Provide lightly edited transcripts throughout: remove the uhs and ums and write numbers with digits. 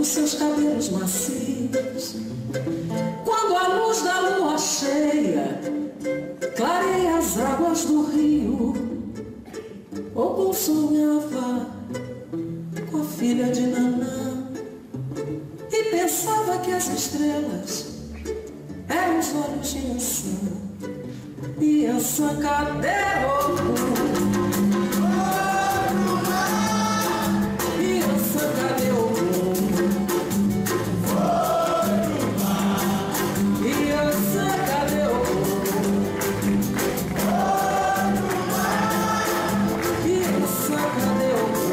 os seus cabelos macios. Quando a luz da lua cheia clareia as águas do rio, ou sonhava com a filha de Nanã e pensava que as estrelas eram os olhos de Iansã. Iansã, cadê o Iansã, cadê o Iansã, cadê o Iansã, cadê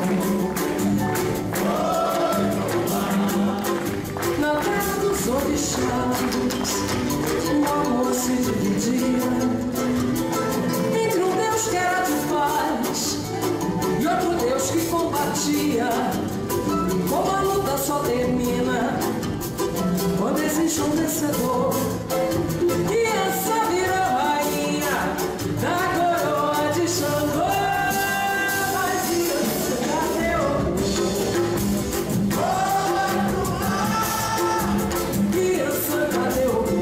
o na terra dos orixás o amor se dividia entre um Deus que era de paz e outro Deus que combatia. Como a luta só termina quando existe um vencedor. E essa virou rainha da coroa de Xangô. Mas Iansã, cadê o Iansã, cadê o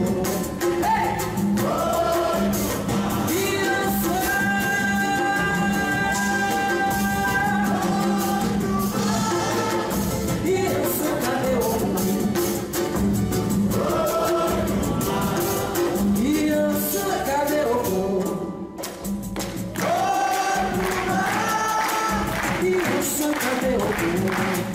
Iansã, cadê o